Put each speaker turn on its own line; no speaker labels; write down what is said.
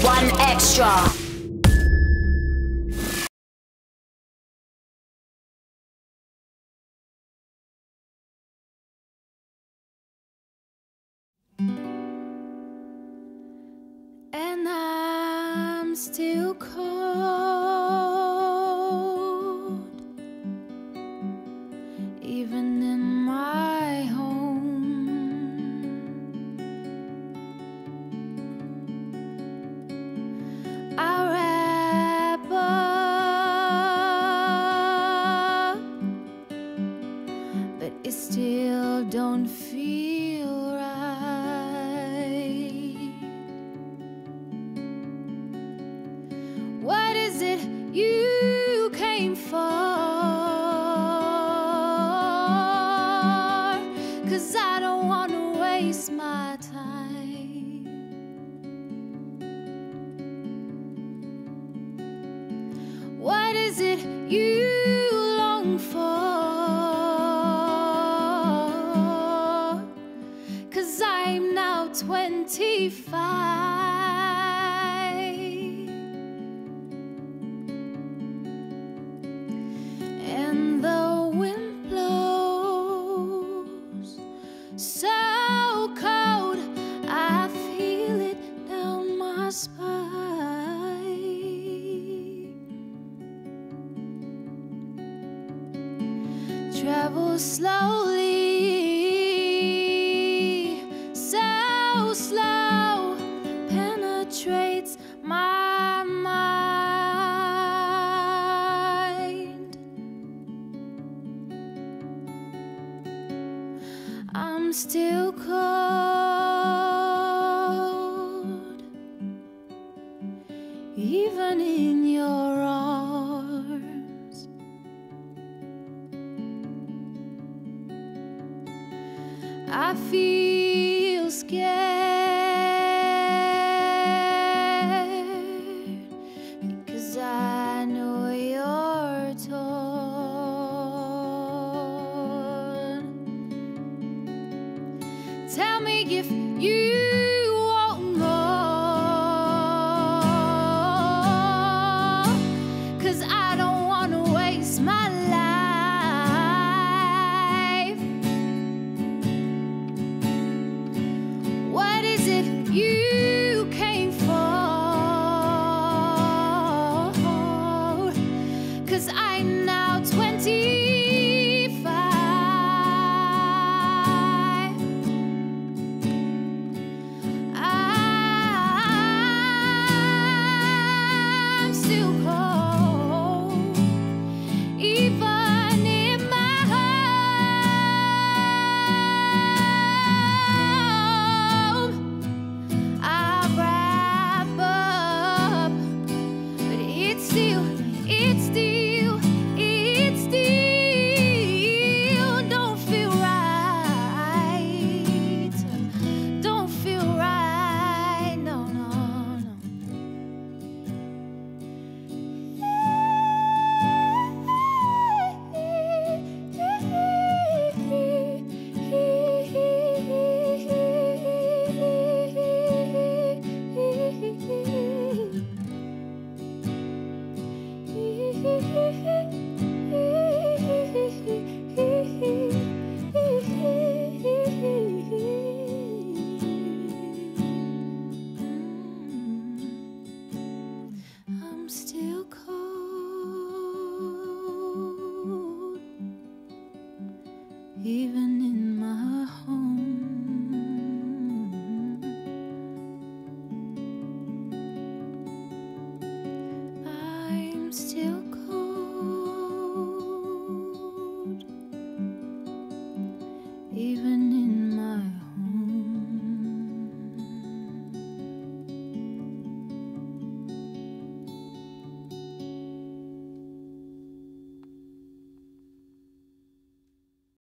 One extra.
And I'm still cold, even in my home. I wrap up, but it still don't feel right. What is it you came for? 'Cause I don't want to waste my time. What is it you long for? 'Cause I'm now 25. And the wind blows so cold, I feel it down my spine. Travel slowly, so slow, penetrates my mind. I'm still cold, even in your arms. I feel